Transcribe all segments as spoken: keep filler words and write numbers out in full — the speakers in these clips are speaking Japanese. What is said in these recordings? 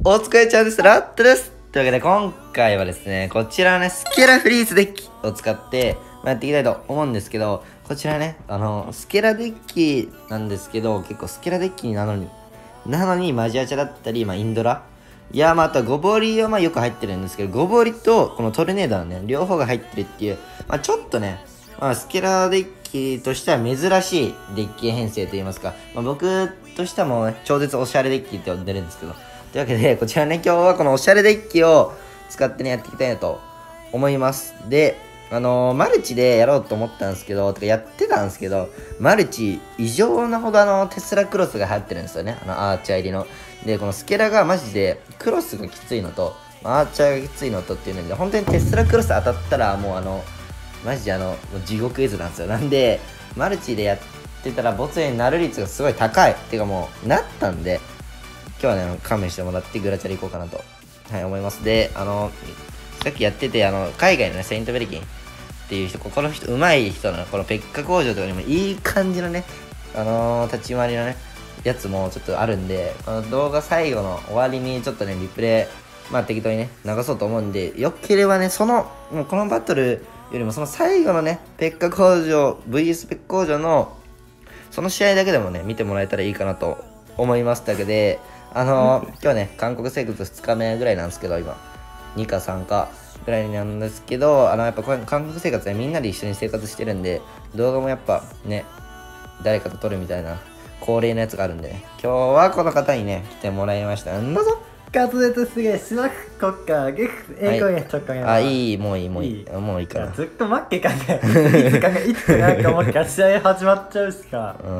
お疲れちゃんです。ラットです。というわけで今回はですね、こちらね、スケラフリーズデッキを使って、まあ、やっていきたいと思うんですけど、こちらね、あの、スケラデッキなんですけど、結構スケラデッキなのに、なのにマジアチャだったり、まあ、インドラ、いや、まあ、あとはゴボリはまあよく入ってるんですけど、ゴボリとこのトルネードはね、両方が入ってるっていう、まあ、ちょっとね、まあ、スケラデッキとしては珍しいデッキ編成といいますか、まあ、僕としてはもう、ね、超絶おしゃれデッキって呼んでるんですけど、というわけで、こちらね、今日はこのおしゃれデッキを使ってね、やっていきたいなと思います。で、あのー、マルチでやろうと思ったんですけど、とかやってたんですけど、マルチ異常なほどあの、テスラクロスが流行ってるんですよね。あの、アーチャー入りの。で、このスケラがマジで、クロスがきついのと、アーチャーがきついのとっていうので、本当にテスラクロス当たったら、もうあの、マジであの、もう地獄絵図なんですよ。なんで、マルチでやってたら、ボツになる率がすごい高い。っていうかもう、なったんで、今日はね、勘弁してもらってグラチャリ行こうかなと、はい、思います。で、あの、さっきやってて、あの、海外のね、セイントベリキンっていう人、この人、上手い人の、このペッカ工場とかにもいい感じのね、あのー、立ち回りのね、やつもちょっとあるんで、この動画最後の終わりにちょっとね、リプレイ、まあ適当にね、流そうと思うんで、よければね、その、もうこのバトルよりもその最後のね、ペッカ工場、ブイエス ペッカ工場の、その試合だけでもね、見てもらえたらいいかなと思いますだけで、あのー、今日はね、韓国生活ふつかめぐらいなんですけど、今、にかさんかぐらいなんですけど、あの、やっぱこれ韓国生活ね、みんなで一緒に生活してるんで、動画もやっぱね、誰かと撮るみたいな恒例のやつがあるんで、ね、今日はこの方にね、来てもらいました。んだぞ滑舌すげえ、しなくこっか、ゲフ、英語にちょっとね。 あ、いい、もういい、もういい。もういいから。 ずっと待ってかね。いつかね、いつかなんかもう一回試合始まっちゃうしか。 うん、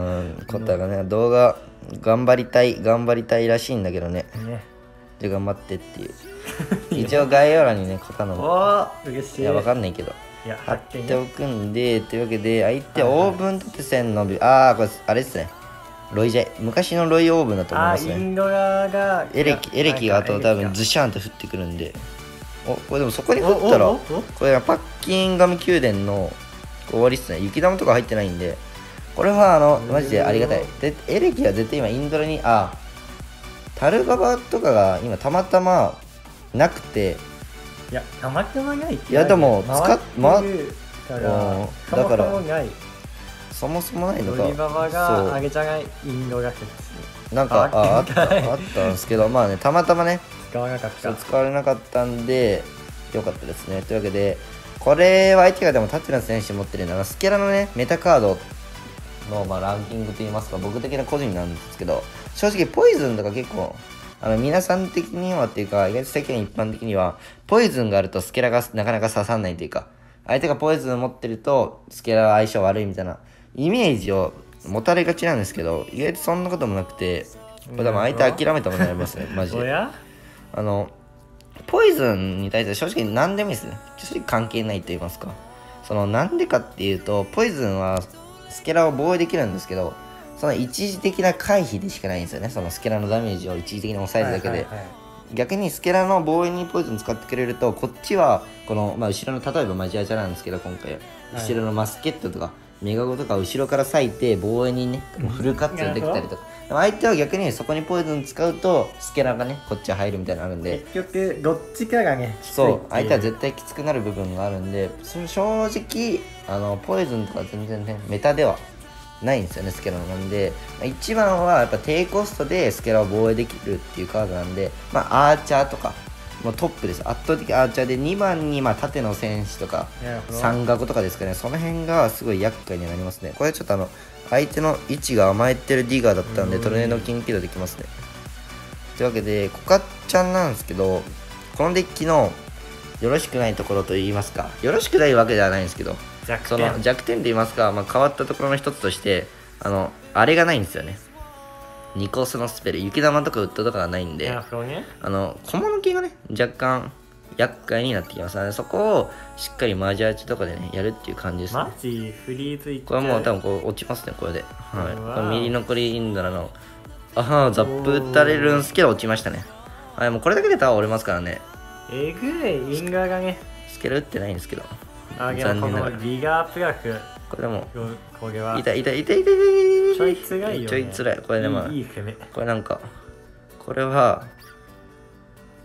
コタがね、動画、頑張りたい頑張りたいらしいんだけどね。ねで頑張ってっていう。一応概要欄にね、コタの。 お嬉しい。 いや、わかんないけど。いや、貼っておくんで、というわけで、相手オーブン縦線の、ああ、これ、あれですね。ロイジャイ。昔のロイオーブンだと思いますね。 インドラが。 エレキ、エレキがあと多分ズシャンと降ってくるんで。お、これでもそこに降ったら、これパッキンガム宮殿の終わりっすね。雪玉とか入ってないんで。これはあの、マジでありがたい。で、エレキは絶対今インドラに、あ、タルババとかが今たまたまなくて。 いや、たまたまないって。 いや、でも、使っ、ま、 だから、 そもそもないのか。 ドリババがあげちゃないインドラ説。 なんか、あ、あった、あったんですけど、まあね、たまたまね、 使わなかった。 使われなかったんで、よかったですね。というわけで、これは相手がでもタチナ選手持ってるのは、スケラのね、メタカードの、まあ、ランキングといいますか、僕的な個人なんですけど、正直ポイズンとか結構、あの皆さん的にはっていうか、意外と世間一般的には、ポイズンがあるとスケラがなかなか刺さんないというか、相手がポイズンを持ってると、スケラは相性悪いみたいなイメージを持たれがちなんですけど、意外とそんなこともなくて、これ多分相手諦めたものになりますね、マジで。あの、ポイズンに対して正直何でもいいですね。正直関係ないと言いますか。その、なんでかっていうと、ポイズンはスケラを防衛できるんですけど、その一時的な回避でしかないんですよね。そのスケラのダメージを一時的に抑えるだけで。はいはいはい、逆にスケラの防衛にポイズン使ってくれると、こっちは、この、まあ、後ろの、例えばマジアチャなんですけど、今回、後ろのマスケットとか、メガゴとか後ろから割いて、防衛にね、フル活用できたりとか。相手は逆にそこにポイズン使うと、スケラがね、こっち入るみたいなのあるんで。 結局、どっちかがね、 そう、相手は絶対きつくなる部分があるんで、それ正直、あの、ポイズンとか全然ね、メタではないんですよね、スケラなんで、まあ、一番はやっぱ低コストでスケラを防衛できるっていうカードなんで、まあ、アーチャーとか、もうトップです。圧倒的アーチャーでにばんにまあ縦の戦士とかさんガゴとかですかね。その辺がすごい厄介になりますね。これちょっとあの相手の位置が甘えてるディガーだったんでトルネードキンキドできますね。というわけでコカちゃんなんですけど、このデッキのよろしくないところといいますか、よろしくないわけではないんですけど、その弱点といいますか、まあ、変わったところの一つとしてあのあれがないんですよね。にコスのスペル、雪玉とかウッドとかがないんで、あの小物系がね若干厄介になってきますので、そこをしっかりマジアーチとかでねやるっていう感じですね。 マジフリーズいっちゃう。 これはもう多分こう落ちますね、これで。はい、これ右残りインドラのあはザップ打たれるんすけど落ちましたね。はい、もうこれだけでタワー折れますからね。 えぐい、インガーがねスケル打ってないんですけど、 あ、残念ながらギガプラク、 これでもこれは痛い痛い痛い痛い痛い、 ちょいつらいよ、ね、 ちょいつらい。これでまあいい、いいこれなんかこれは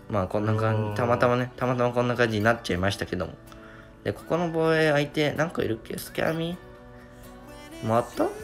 まあこんな感おーじ、たまたまね、たまたまこんな感じになっちゃいましたけども。で、ここの防衛相手、なんかいるっけ？スキャミ回った回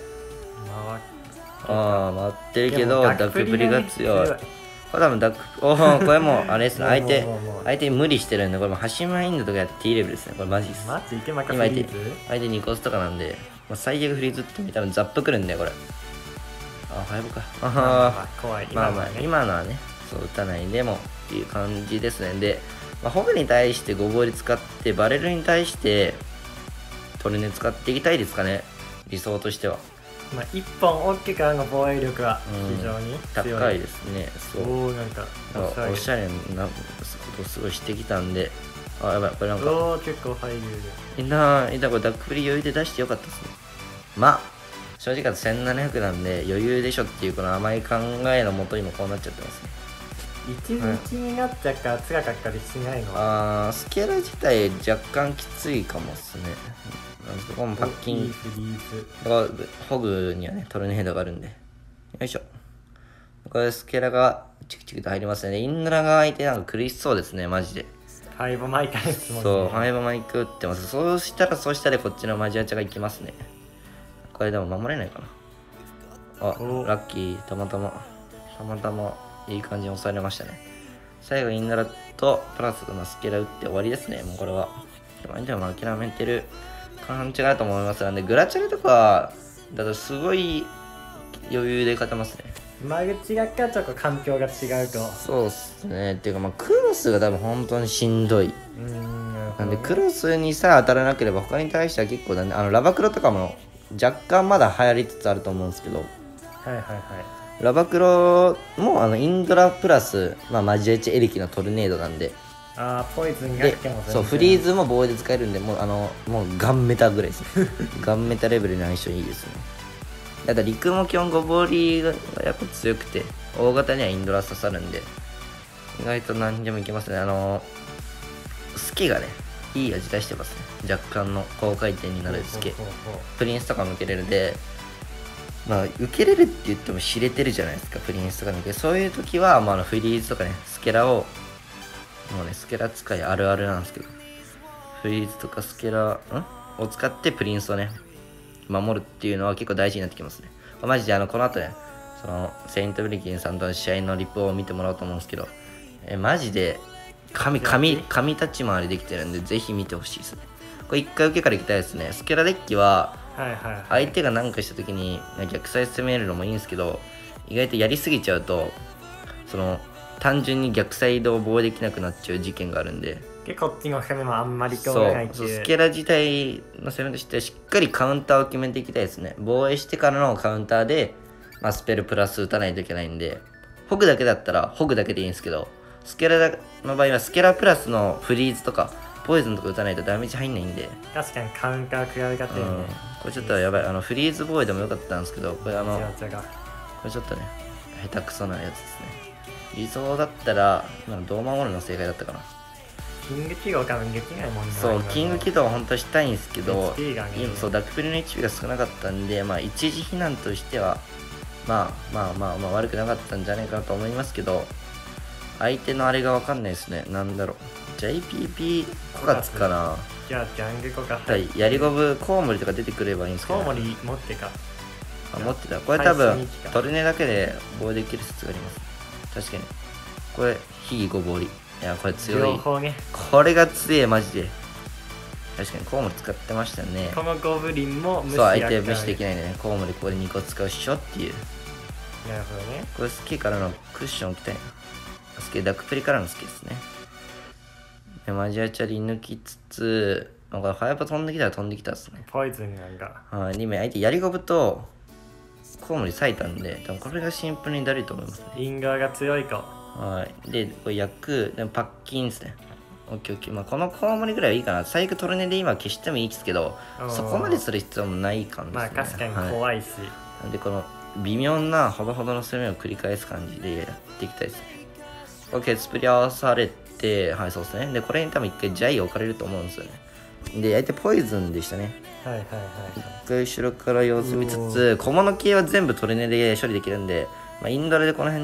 ああ、回ってるけでど、 もダックプリが強い。 強いこれ多分ダック、おー、これもう、あれですね、相手もうもうもう、 相手に無理してるんで、これもうハシマインドとかやって T レベルですね。これマジです。 マジ池マカフ今相手リーズ、 相手にコスとかなんで、まあ、最悪フリーズって多分ザップくるんだよ、これ。あ、早くか。あまあまあはまあ怖いーまあまあ、 今のはね今のはね、そう打たないでもっていう感じですね。で、まあ、ホグに対してゴボリ使って、バレルに対してトルネ使っていきたいですかね、理想としては。 まあ、一本大きくからの防衛力はうん非常に強い、 高いですね。そう。 おおなんかなんかおしゃれなことをすごいしてきたんで、あ、やばい、これなんか、 おお結構入るみんな、いたこれダックプリ余裕で出してよかったですね。まあ、正直言うとせんななひゃくなんで余裕でしょっていうこの甘い考えのもと今こうなっちゃってますね。 一日になっちゃうから辛かったりしないのはあー、スケーラ自体若干きついかもっすね。なんですけど、ここもパッキン、 いいフリーズだからホグにはね、トルネードがあるんで。よいしょ。これスケラがチクチクと入りますね。インドラが相手なんか苦しそうですね、マジで。 ファイブ毎回ですもんねそう、ファイブマイク打ってます。そうしたら、そうしたらこっちのマジアチャが行きますね。これでも守れないかな。あ、 おラッキー、たまたま、たまたまいい感じに抑えられましたね。最後、インドラとプラスのスケラ打って終わりですね、もうこれは。でも、でも諦めてる感じだと思いますので、グラチャレとかだとすごい余裕で勝てますね。 間口がかちょっと環境が違うとそうっすね。っていうか、まあ、クロスが多分本当にしんどい。 うーんなるほどなんで、クロスにさえ当たらなければ、他に対しては結構だね、あの、ラバクロとかも若干まだ流行りつつあると思うんですけど、 はいはいはいラバクロもあのインドラプラス、まあ、マジエチエリキのトルネードなんで、 あーポイズンがで来ても全然そうフリーズも防衛で使えるんで、もうあのもうガンメタぐらいですねガンメタレベルの相性いいですね。だから陸も基本ゴボリがやっぱ強くて、大型にはインドラ刺さるんで意外と何でもいけますね。あのスキがねいい味出してますね。若干の高回転になるスキ、 ほうほうほうほプリンスとかも受けれるんで、まあ受けれるって言っても知れてるじゃないですか、プリンスとかに。そういう時は、まあ、あのフリーズとかねスケラをもうねスケラ使いあるあるなんですけど、フリーズとかスケラんを使ってプリンスをね守るっていうのは結構大事になってきますね。マジであのこの後ねそのセイントブリキンさんとの試合のリプを見てもらおうと思うんですけど、えマジで神神神立ち回りできてるんでぜひ見てほしいですね。これ一回受けからいきたいですね。スケラデッキはうはいはいはい相手が何かした時に逆サイ攻めるのもいいんですけど、意外とやりすぎちゃうとその単純に逆サイドを防衛できなくなっちゃう事件があるんで、 でこっちの攻めもあんまり興そう味ないっていうそうスケラ自体の攻めとしてはしっかりカウンターを決めていきたいですね。防衛してからのカウンターで、まあ、スペルプラス打たないといけないんで、ホグだけだったらホグだけでいいんですけど、スケラの場合はスケラプラスのフリーズとかポイズンとか打たないとダメージ入んないんで、 確かにカウンター食らいがてるね、 うん、これちょっとやばい。あのフリーズ防衛でもよかったんですけど、これあの違う違うこれちょっとね下手くそなやつですね。理想だったら今のどう守るの正解だったかな。 キング記号多分できないもんねそうキング起動は本当はしたいんですけど、 エイチピー がね今そうダックプリの エイチピー が少なかったんで、まあ一時避難としてはまあまあまあまあ悪くなかったんじゃないかなと思いますけど、相手のあれが分かんないですね。なんだろう ジェイピーピー 枯渇かな。 じゃあジャングコかはいヤリゴブコウモリとか出てくればいいんですけど、 コウモリ持ってかあ持ってた。これ多分配信日記かトルネだけで防衛できる説があります。確かにこれヒギゴボリ、いやこれ強い。 両方ねこれが強いマジで。確かにコウモリ使ってましたね。 このゴブリンも無視そうやから相手無視できないんでね、コウモリここでにこ使うっしょっていう。 なるほどねこれスケからのクッション置きたいな。スケダックプリからのスケですね。でマジアチャリ抜きつつ、なんかファイパ飛んできたら飛んできたっすね。 ポイズンなんかはい、に名相手ヤリゴブとコウモリ割いたんで、多分これがシンプルにだるいと思いますね。 インガーが強い子はい。で、これ焼く、でもパッキンですね。オッケーオッケー。まあこのコウモリぐらいはいいかな。最悪トルネで今消してもいいですけどあー、 そこまでする必要もない感じですね。 まあ確かにはい怖いし、 でこの微妙なほどほどの攻めを繰り返す感じでやっていきたいですね。これケツプリ合わされて、はいそうですね。でこれに多分一回ジャイ置かれると思うんですよね。で相手ポイズンでしたね。 はいはいはい一回後ろから様子見つつ、小物系は全部トルネで処理できるんで、まあ、インドラでこの辺ね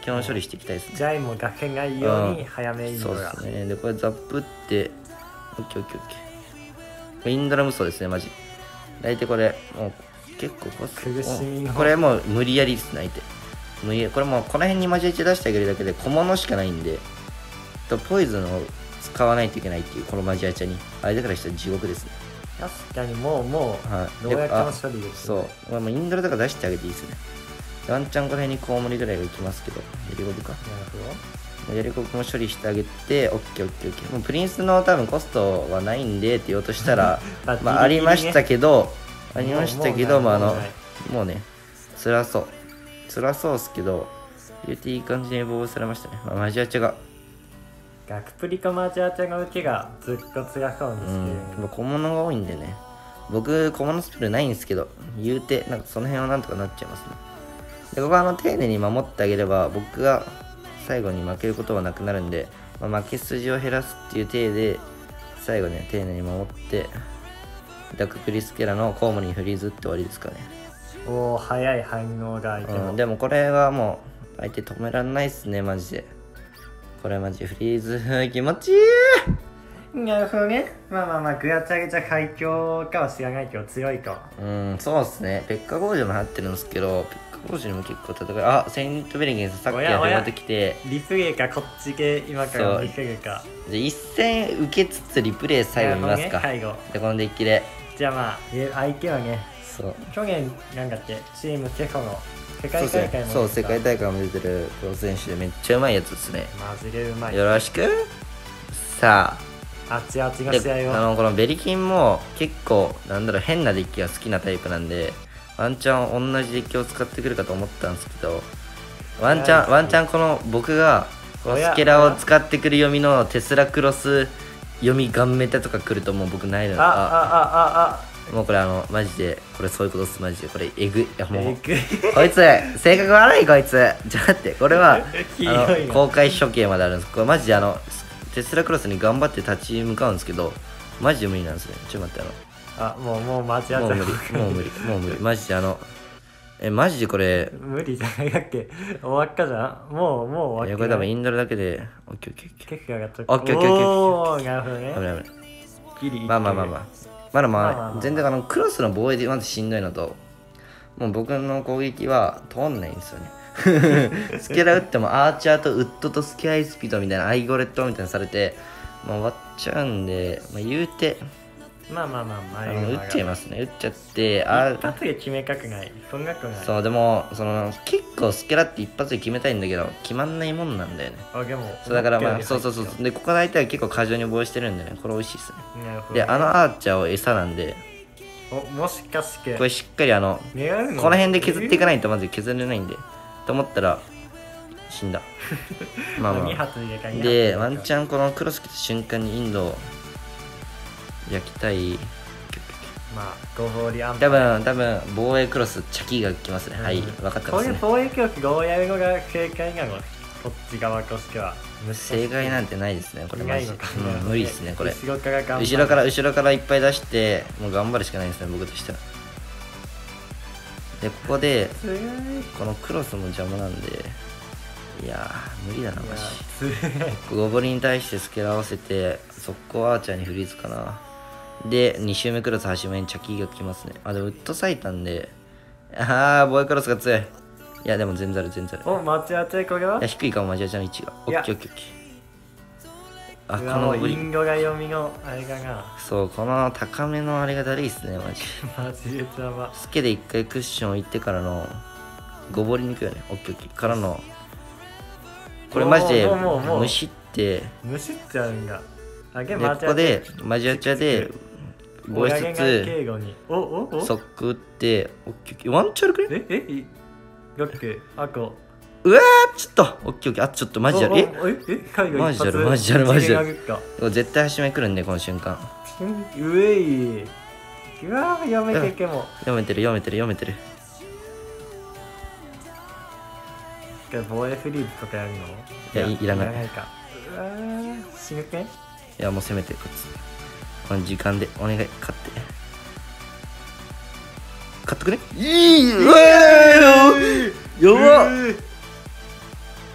基本処理していきたいですね。 ジャイも崖がいいように早めインドそうが。 ですね。で、これザップって、オッケーオッケーオッケー。これインドラ無双ですね、マジ。大体これ、もう結構コス苦しみのこれもう無理やりですね、相手。無理やりこれもうこの辺にマジ打ち出してあげるだけで小物しかないんで、とポイズンを使わないといけないっていう、このマジアチャに。相手からしたら地獄ですね。 確かにもうもはう、 い。 どうやってもあ処理できる。 そう。まあ、もうインドラとか出してあげていいですね。ワンチャンこの辺にコウモリぐらいがいきますけど、やりゴブか。 なるほど。 やりゴブも処理してあげて、オッケーオッケーオッケー。もうプリンスの多分コストはないんでって言おうとしたら、 あまあありましたけど、ありもうましたけど、まああのもうない、 もうね、辛そう。辛そうっすけど、言うていい感じに防衛されましたね。まあ、マジアチャが。 ガクプリコマジアチャの受けがずっと辛そううですけん。 ど、 まあ小物が多いんでね。僕、小物スペルないんですけど、言うて、なんかその辺はなんとかなっちゃいますね。で、ここはあの丁寧に守ってあげれば、僕が最後に負けることはなくなるんで、まあ、負け筋を減らすっていう体で、最後ね、丁寧に守って、ダクプリスケラのコウモリにフリーズって終わりですかね。 おお早い反応が相手も、 うん、でもこれはもう、相手止めらんないっすね、マジで。これマジフリーズ、気持ちいい。 なるほどね。まあまあまあグラチャレチャ最強かは知らないけど強いか。 うん、そうっすね。ペッカゴージョも入ってるんですけど、ペッカゴージョにも結構戦い、あ、セイントベリゲンスさっきやってきて、 リプレイかこっち系今から見せるか。 じゃあ一戦受けつつリプレイ最後見ますか。 なるほどね、 で、このデッキで。 じゃあまあえ相手はね、 そう。 去年なんだっけチームケフォの世界そうっすね大会もそう、世界大会も出てるプロ選手でめっちゃうまいやつですね。 マジでうまい。 よろしく。さあちあちあ、での試合をあのこのベリキンも結構なんだろう変なデッキが好きなタイプなんで、ワンチャン同じデッキを使ってくるかと思ったんですけど、ワンチャンワンチャンこの僕がこのスケラを使ってくる読みのテスラクロス読みガンメタとか来るともう僕ないの。 ああああもうこれあのマジでこれそういうことっす。マジでこれえぐい。いやあもうえぐいこいつ性格悪いこいつ。じゃあ待ってこれはひあどいなの公開処刑まであるんです。これマジであのテスラクロスに頑張って立ち向かうんですけど、マジで無理なんですね。ちょっと待ってあもうもう間違っちゃうあのもう無理もう無理もう無理マジであのえマジでこれ無理じゃないだっけ終わったじゃんもうもう終わっいやこれ多分インドルだけでオッケーオッケーオッケ結果がちょっオッケーオッケーオッケーおーなるほどー危ねない危ないギリまあまあまあまあまだまあまあまあまあ全然あのクロスの防衛でまずしんどいのと、もう僕の攻撃は通んないんですよね。スケラ打ってもアーチャーとウッドとスケアイスピードみたいなアイゴレットみたいなのされて、まあ、終わっちゃうんで、まあ、言うてまあまあまあまああの打っちゃいますね。打っちゃってあ一発で決めたくないそんなくないそうでもその結構スケラって一発で決めたいんだけど決まんないもんなんだよね。 あでもそうだからまあそうそうそう思ったよでここの相手は結構過剰に防衛してるんでね、これ美味しいですね。 りなるほどであのアーチャーを餌なんでおもしかしてこれしっかりあの狙うのこの辺で削っていかないとまず削れないんでと思ったら死んだ。まあまにあ発入れかにでワンチャンこのクロス来た瞬間にインドを焼きたい。 まあご法理安多分多分防衛クロスチャキが来ますね。はい分かってこういうますね。 防衛局がやるのが正解なのこっち側としては正解なんてないですねこれマジで、 ないのかうん、無理ですねこれ。 後ろから頑張る後ろから後ろからいっぱい出してもう頑張るしかないですね僕としては。でここですごいいこのクロスも邪魔なんでいやー無理だなマやジ。 すごいゴブリンに対してスケラ合わせて速攻アーチャーにフリーズかな。でに周目クロス端目にチャキが来ますね。あでもウッド咲いたんであー防衛クロスが強い。いやでも全ザル全ザル。 お間違ってこれはいや低いかもマジアチャの位置がオいやッケーオッケーオッケー。あうわもうこのブリインゴが読みのあれがなそうこの高めのあれがだるいっすねマジ。 マジで邪魔スケで一回クッション置いてからのゴボリに行くよね。オッケーオッケーからのこれマジでもうもうもう虫ってむしっちゃうんだあげでここでマジアチャで防衛しつつ敬語におおおソック打ってオッケーオッケーワンチャルくれ。 ええいロックあこうわーちょっとオッケーオッケーあちょっとマジやる。えおおええ海外マジやるマジやるマジやるるこれ絶対端目来るんでこの瞬間。 うえいうわーやめてけも読めてる読めてる読めてる。 防衛フリーズとかやるのいやいいらないいらないかうわー死ぬけいやもう攻めてこっちこの時間でお願い勝って勝ってくれ。いいうわーやばっ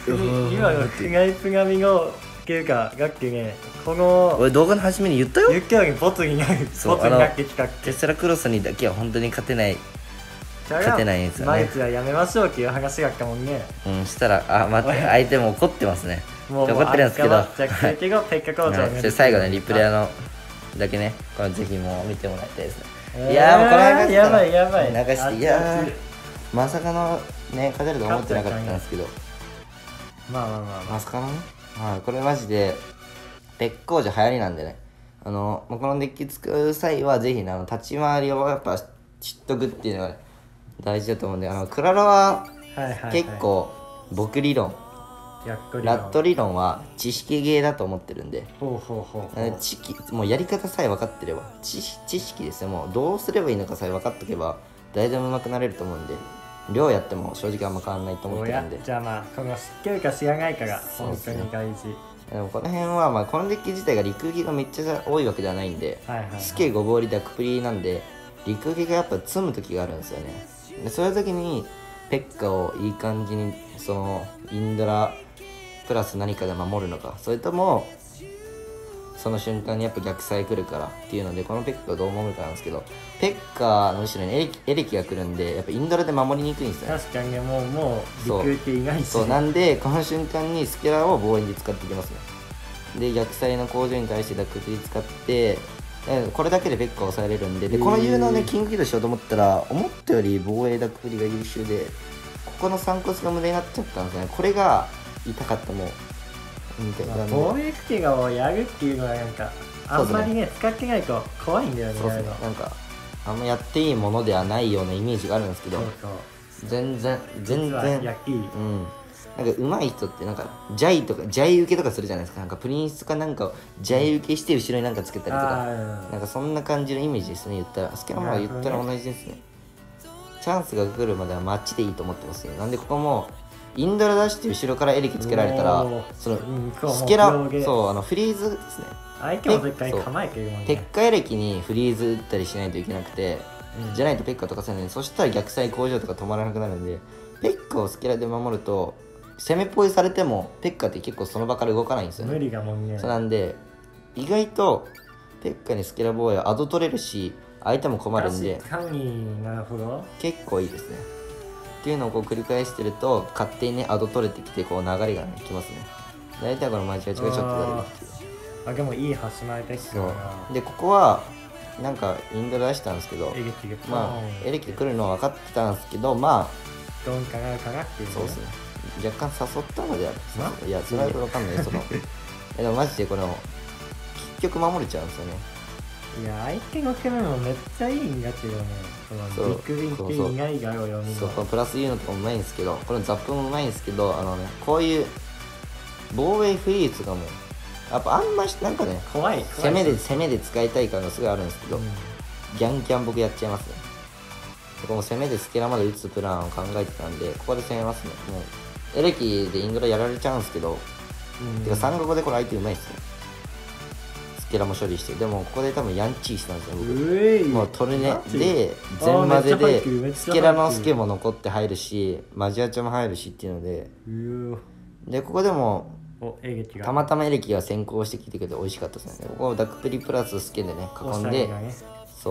今のクナイプ並みのっていうかだってねこの俺動画の初めに言ったよ。 言ったようにボツになるそうボツになってきたっけ。 テスラクロスにだけは本当に勝てない。勝てないんですよね。 マルチはやめましょうっていう話があったもんね。 うんしたらあ待って相手も怒ってますね。 もう怒ってるんですけど、 じゃあ結局ペッカ工場はい最後ねリプレイのだけねこれぜひもう見てもらいたいですね。 えーいやーもうこれ流したらやばいやばい流していや熱々 ーまさかのね勝てると思ってなかったんですけど、 まあまあまあままさかのね、はい、これマジでペッ工場流行りなんでね、あのこのデッキ使う際はぜひねあの立ち回りをやっぱ知っとくっていうのが、ね、大事だと思うんで、あのクラロはあはいはいはい結構僕理論、 やっとりラット理論は知識ゲーだと思ってるんで、 ほうほうほうほう知識もうやり方さえ分かってれば知知識ですね。もうどうすればいいのかさえ分かっとけば誰でも上手くなれると思うんで、量やっても正直あんま変わんないと思おやってるんで。 じゃあまあこの知ってるか知らないかが本当そうですねに大事。 でもこの辺はまあこのデッキ自体が陸撃がめっちゃ多いわけではないんで、 はいはいはいスケごボーリダクプリなんで陸撃がやっぱ積む時があるんですよね。でそういう時にペッカをいい感じにそのインドラプラス何かで守るのか、それともその瞬間にやっぱ逆サイ来るからっていうので、このペッカをどう守るかなんですけど、ペッカの後ろにエレキエレキが来るんでやっぱインドラで守りにくいんですよね。 確かにねもうもうそう陸っていないしそうなんでこの瞬間にスケラを防衛に使っていきますね。で逆サイの工場に対してダックプリ使ってえこれだけでペッカを抑えれるんで、でこの有能ねキングキッドしようと思ったら思ったより防衛ダックプリが優秀で、ここの散骨が無駄になっちゃったんですね。これが痛かったもうみたいな、 まあ防衛機がをやるっていうのはなんかあんまりね使ってないと怖いんだよね。 そうですね、なんかあんまやっていいものではないようなイメージがあるんですけど、 そうそう全然全実は然焼きうんなんか上手い人ってなんかジャイとかジャイ受けとかするじゃないですか。なんかプリンスかなんかをジャイ受けして後ろになんかつけたりとか、 あーなんかそんな感じのイメージですね。言ったらスケラも言ったら同じですね。チャンスが来るまではマッチでいいと思ってますよ。なんでここもインドラ出して後ろからエレキつけられたらおーそのうんこうスケラもう両毛そうあのフリーズですね。 相手も絶対構えてるもん鉄ね。 火エレキにフリーズ打ったりしないといけなくて、 うんじゃないとペッカとかせないんで、そしたら逆サイ工場とか止まらなくなるんで、ペッカをスケラで守ると攻めっぽいされてもペッカって結構その場から動かないんですよ無ね。 理がもんね。 そうなんで意外とペッカにスケラ防衛はアド取れるし相手も困るんで確かになるほど。 結構いいですね。っていうのをこう繰り返してると勝手にねアド取れてきてこう流れがねきますね。大体このマジアチがちょっと出るっていう。 あでもいい端前できたそな。 うでここはなんかインドラ出したんですけど、 エレキがまあエレキ来るのは分かってたんですけど、まどんかなるかなっていうね。 あそうですね若干誘ったのである。 まいやそれは分かんないそのえでもマジでこの結局守れちゃうんですよね。 いや相手の攻めもめっちゃいいんだけどね。こそうのビッグビンって意外が読みの。 そうこのプラス言うのとかもうまいんですけど、このザップもうまいんですけど、あのねこういう防衛フリーズがもうやっぱあんましなんかね怖い。 攻めで攻めで使いたい感がすごいあるんですけど、 うんギャンギャン僕やっちゃいますね。この攻めでスケラまで打つプランを考えてたんでここで攻めますね。もうエレキでイングラやられちゃうんですけど、 うんてかさんごでこれ相手うまいっすね。スケラも処理して、でもここで多分ヤンチーしたんですよ僕。 うえいもうトルネマジで全混ぜあーめっちゃ入でってるめっちゃ入ってるスケラのスケも残って入るしマジアチョも入るしっていうので、 うーでここでもおエレキがたまたまエレキが先行してきてくれて美味しかったですね。ここをダックプリプラススケでね囲んおしゃれで、 がね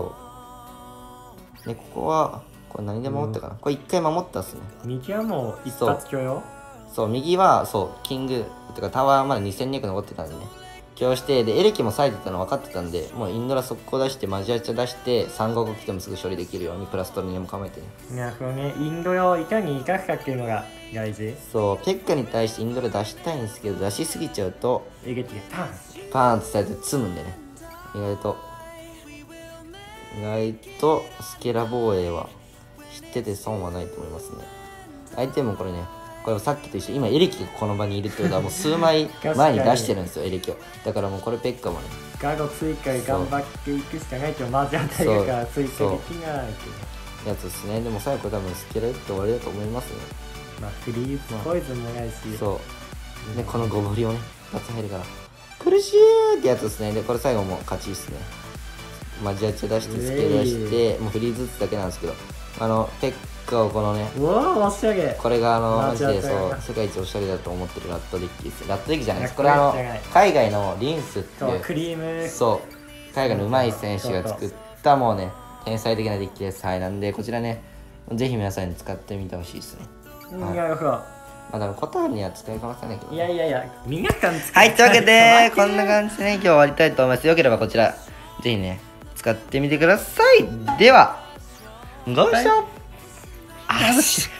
そうでここはこれ何で守ったかな、これ一回守ったっすね。 右はもう一発許容。 そう右はそうキングてかタワーまだにせんにひゃく残ってたんでね今日してでエレキも冴えてたの分かってたんで、もうインドラ速攻出してマジアチャ出してさんご来てもすぐ処理できるようにプラストルネも構えてね。 なるほどね。インドラをいかに生かすかっていうのが大事。 そうペッカに対してインドラ出したいんですけど出しすぎちゃうとエレキでパン。 パーンってされて積むんでね、意外と意外とスケラ防衛は知ってて損はないと思いますね。相手もこれねこれさっきと一緒、今エレキがこの場にいるってことはもう数枚前に出してるんですよエレキを。だからもうこれペッカもねガード追加で頑張っていくしかないけどマジ当たりだから追加できないけど。 やつですね。でも最後多分スケラ打って終わりだと思いますね。 まあフリーズポイズンもないし。 そうでこのゴボリをね一発入るから苦しいってやつですね。でこれ最後もう勝ちですね。マジアチ出してスケラ出してもうフリーズ打つだけなんですけど、あのペッ使うこのね、 うわーおしゃれ。 これがあのマジで間違そうったよ世界一おしゃれだと思ってるラットデッキです。ラットデッキじゃないです。 いやこれあのこれじゃない海外のリンスっていうそうクリーム。 そう海外の上手い選手が作ったもうね天才的なデッキです。はい、なんでこちらねぜひ皆さんに使ってみてほしいですね。 うんなるほど。 まあでもコタンには使いこなせないけどね、 いやいやいや皆さん使はい、というわけでこんなじ。 感じでね今日終わりたいと思います。よければこちらぜひね使ってみてください。ではご視聴ありがとうございました。